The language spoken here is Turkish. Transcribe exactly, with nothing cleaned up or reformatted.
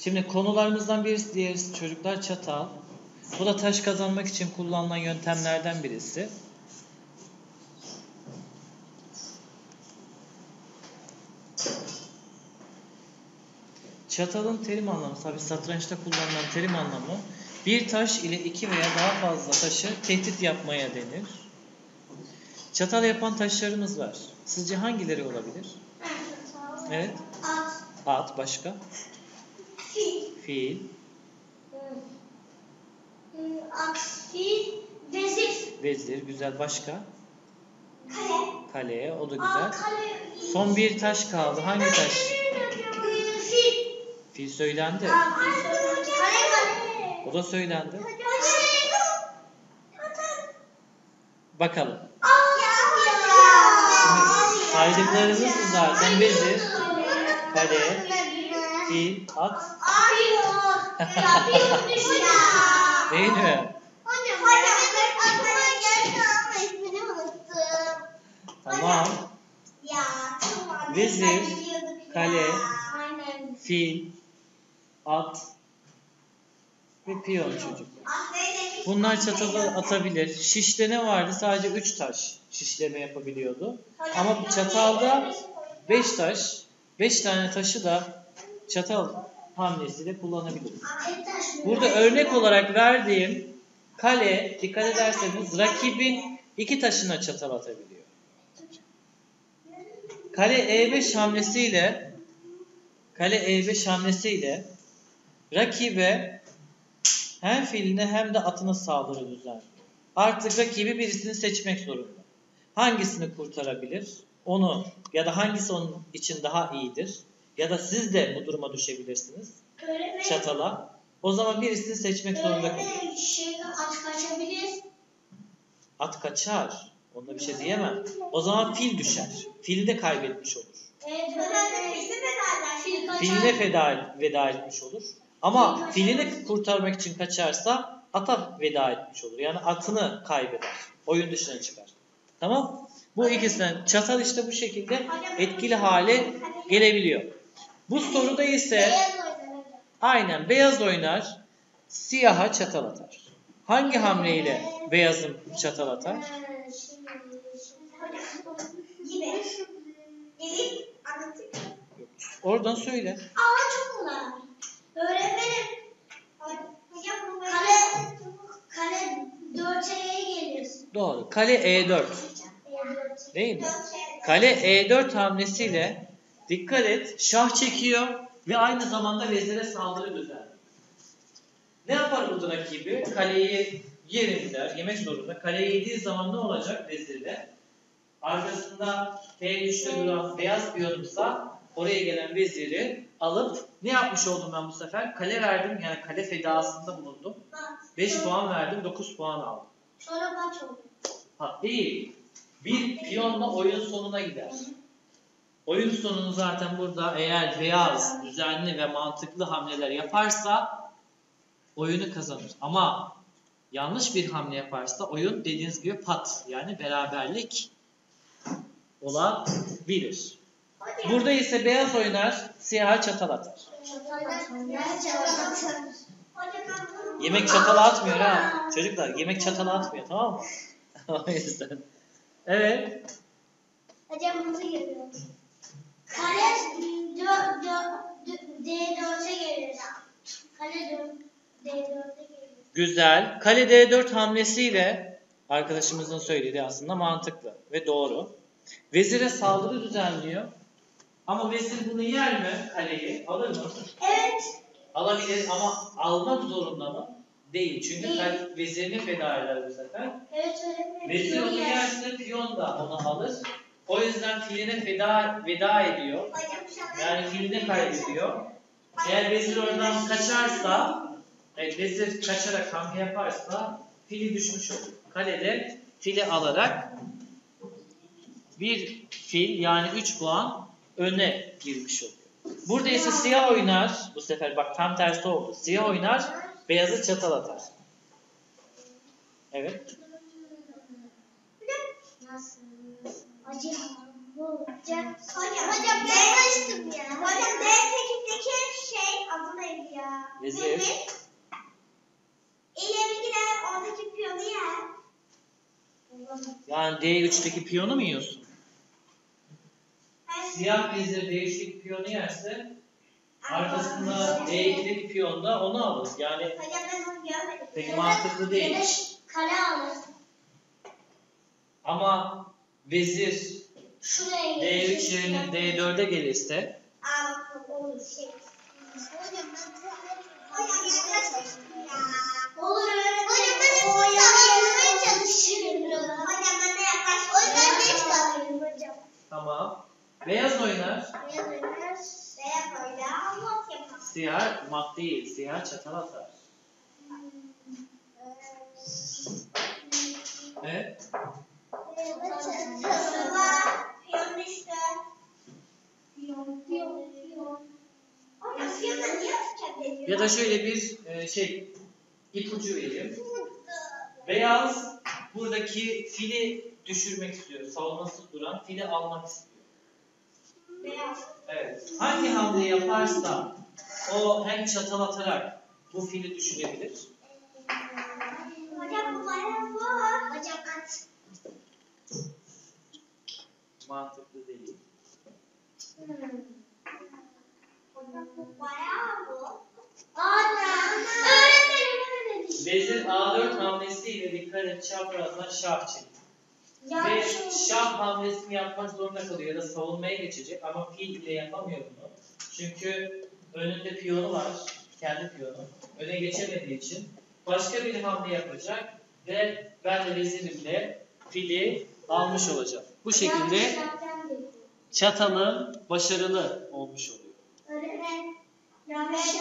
Şimdi konularımızdan birisi diğer çocuklar çatal. Bu da taş kazanmak için kullanılan yöntemlerden birisi. Çatalın terim anlamı, tabi satrançta kullanılan terim anlamı, bir taş ile iki veya daha fazla taşı tehdit yapmaya denir. Çatal yapan taşlarımız var. Sizce hangileri olabilir? Evet. At. At, başka? Fil. Fil. At, fil, vezir. Vezir, güzel. Başka? Kale. Kale, o da Aa, güzel. kale. Son bir taş kaldı. Hangi taş? Fil. Fil söylendi. Aa, kale, kale. O da söylendi. Kale. Bakalım. Şimdi saydıklarımız zaten vezir, kale, fil, at. Fil o. Ya fil düşün ya. Değil mi? Hocam, hocam ben aklıma geldi ama ismini unuttum. Tamam. Ya, tamam. Vezir, Ben biliyorduk ya. kale, Aynen. Fil, at ve piyon çocuk. Ah, böyle bir- Bunlar çatalı atabilir. Şişte ne vardı? Sadece üç taş şişleme yapabiliyordu. Ama çatalda beş taş, beş tane taşı da çatal hamlesiyle kullanabiliriz. Burada örnek olarak verdiğim kale, dikkat ederseniz rakibin iki taşına çatal atabiliyor. Kale E beş hamlesiyle kale E beş hamlesiyle rakibe hem filine hem de atına saldırı düzenliyor. Artık rakibi birisini seçmek zorunda. Hangisini kurtarabilir? Onu ya da hangisi onun için daha iyidir? Ya da siz de bu duruma düşebilirsiniz. Çatala. O zaman birisini seçmek zorunda kalır. Öğretmenim, şeyden at kaçabilir. At kaçar. Onda bir şey diyemem. O zaman fil düşer. Fil de kaybetmiş olur. Evet, öğretmenim, bizi feda eder. Fil kaçar. Filine feda, veda etmiş olur. Ama filini kurtarmak için kaçarsa ata veda etmiş olur. Yani atını kaybeder. Oyun dışına çıkar. Tamam? Bu ikisinden çatal işte bu şekilde etkili hale gelebiliyor. Bu soruda ise Beyaz oynar hocam. aynen beyaz oynar, siyaha çatal atar. Hangi hamleyle beyazın çatal atar? Ee, şimdi- şimdi hocam, gibi. Gibi anlatayım. Oradan söyle. Aa, çok kolay. Öğretmenim. Hocam bu kale, kale dört E'ye gelir. Doğru. Kale E dört. Değil mi? Kale E dört hamlesiyle dikkat et şah çekiyor ve aynı zamanda vezire saldırı düzenliyor. Ne yapar burada rakibi? Kaleyi yerim der, yemek zorunda. Kaleyi yediği zaman ne olacak vezirle? Arkasında F üçte duran beyaz piyonumsa oraya gelen veziri alıp ne yapmış oldum ben bu sefer? Kale verdim, yani kale fedasında bulundum. beş puan verdim, dokuz puan aldım. Sonra kaç oldu? Ha, değil. Bir piyonla oyun sonuna gider. Oyun sonunu zaten burada eğer beyaz düzenli ve mantıklı hamleler yaparsa oyunu kazanır. Ama yanlış bir hamle yaparsa oyun dediğiniz gibi pat, yani beraberlik olabilir. Burada ise beyaz oynar, siyaha çatal atar. Yemek çatalı atmıyor ha. Çocuklar yemek çatalı atmıyor, tamam mı? O yüzden. Evet. Hocam nasıl geliyor? Kale D dört'e gelir. Kale D dört'e gelir. Güzel. Kale D dört hamlesiyle arkadaşımızın söylediği aslında mantıklı ve doğru. Vezire saldırı düzenliyor. Ama vezir bunu yer mi? Kaleyi alır mı? Evet. Alabilir ama almak zorunda mı? Değil. Çünkü Değil. kale vezirini feda eder bu sefer. Evet öğretmenim. Vezir onu yerse piyon da onu alır. O yüzden filine feda, veda ediyor. Yani filini kaybediyor. Eğer vezir oradan kaçarsa, evet, vezir kaçarak hamle yaparsa fili düşmüş olur. Kalede fili alarak bir fil, yani üç puan öne girmiş oluyor. Burada ise siyah oynar. Bu sefer bak tam tersi oldu. Siyah oynar, beyazı çatal atar. Evet. Nasıl? Hocam bu. Hocam, hocam ben açtım ya. Hocam D sekiz'deki şey adı neydi ya? Vezir. İlerikiler oradaki piyonu yer. Yani D üç'teki piyonu mu yiyorsun? Siyah vezir D üç'teki piyonu yerse arkasında D iki'deki piyon da onu alır. Yani Hocam ben onu görmedim. pek mantıklı değil. Ya da kale alır. Ama vezir Şuraya D üç yerine D dört'e gelirse Aa, olur şey. Hocam ben Hocam yaklaşmıştım ya. Olur öğretmenim. Hocam ben o yaklaşmaya çalışıyorum. Hocam ben de yaklaşmıştım. O yüzden geç kalıyorum hocam. tamam. Beyaz oynar. Beyaz oynar. Beyaz oynar. Mat yapar. Siyah mat değil. Siyah çatal atar. Evet. Çatı var. Piyon düştü. Piyon, piyon, piyon. Hocam piyonda niye tüketiyor? Ya da şöyle bir e, şey ipucu vereyim. Beyaz buradaki fili düşürmek istiyor. Savunmasız duran fili almak istiyor. Beyaz. Evet. Hangi hamle yaparsa o hem çatal atarak bu fili düşürebilir. Hocam bu bayağı var. Hocam at. Mantıklı değil. Hmm. Hocam bu bayağı bu. Ana. Öğretmenim öyle dedi. Vezir A dört hamlesiyle dikkat et çaprazdan şah çekti. Ve şah hamlesini yapmak zorunda kalıyor ya da savunmaya geçecek ama fil ile yapamıyor bunu. Çünkü önünde piyonu var, kendi piyonu. Öne geçemediği için başka bir hamle yapacak ve ben de vezirimle fili almış olacağım. Bu şekilde çatalım başarılı olmuş oluyor. Öğretmen. Yanlış.